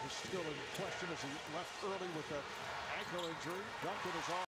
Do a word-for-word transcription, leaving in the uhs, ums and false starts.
is still in question as he left early with that ankle injury. Duncan is off.